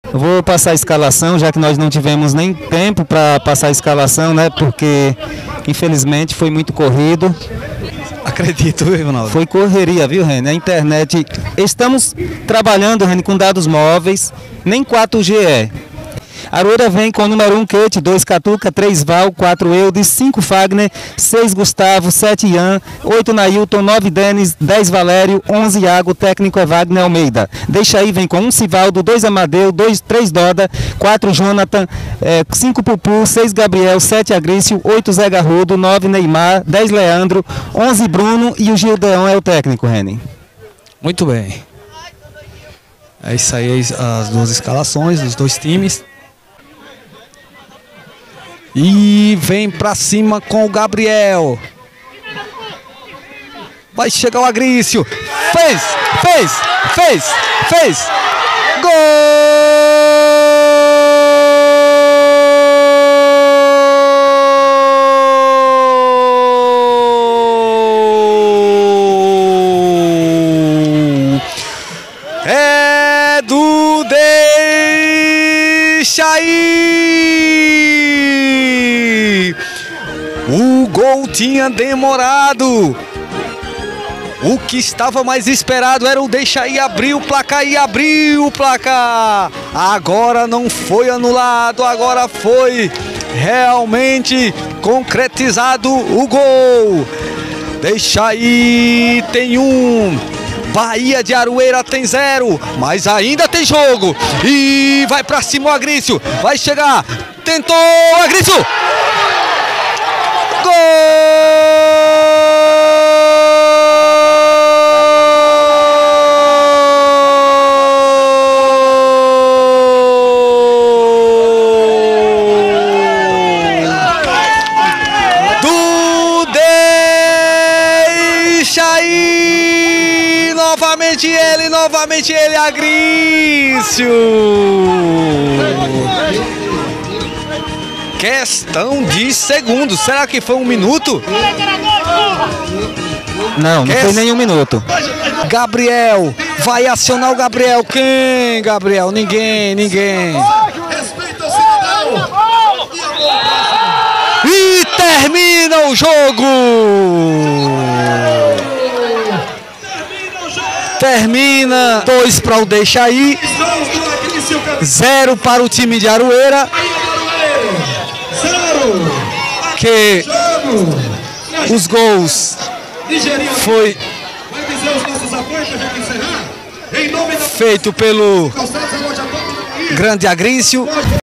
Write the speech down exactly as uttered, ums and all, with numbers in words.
Eu vou passar a escalação, já que nós não tivemos nem tempo para passar a escalação, né? Porque, infelizmente, foi muito corrido. Acredito, viu, Ronaldo? Foi correria, viu, Reni? A internet... Estamos trabalhando, Reni, com dados móveis, nem quatro G é. Aroeira vem com o número um, Kate, dois Catuca, três Val, quatro Eudes, cinco Fagner, seis Gustavo, sete Ian, oito Nailton, nove Denis, dez Valério, onze Iago, técnico é Wagner Almeida. Deixa aí, vem com um Sivaldo, dois Amadeu, dois, três Doda, quatro Jonathan, é, cinco Pupu, seis Gabriel, sete Agrício, oito Zé Garrudo, nove Neymar, dez Leandro, onze Bruno e o Gildeão é o técnico, Reni. Muito bem. É isso aí, as duas escalações dos dois times. E vem pra cima com o Gabriel. Vai chegar o Agrício. Fez, fez, fez, fez. Gol! É do Deixa aí! O gol tinha demorado. O que estava mais esperado era o Deixa aí abrir o placar e abriu o placar. Agora não foi anulado, agora foi realmente concretizado o gol. Deixa aí tem um. Bahia de Aroeira tem zero, mas ainda tem jogo. E vai pra cima o Agrício. Vai chegar. Tentou o Agrício. Gol! Do Deixa aí! Novamente ele, novamente ele, Agrício! Questão de segundos. Será que foi um minuto? Não, não Quest... foi nem um minuto. Gabriel, vai acionar o Gabriel. Quem, Gabriel? Ninguém, ninguém. E termina o jogo! Termina dois para o Deixa aí, zero para o time de Aroeira, que os gols foi feito pelo grande Agrício.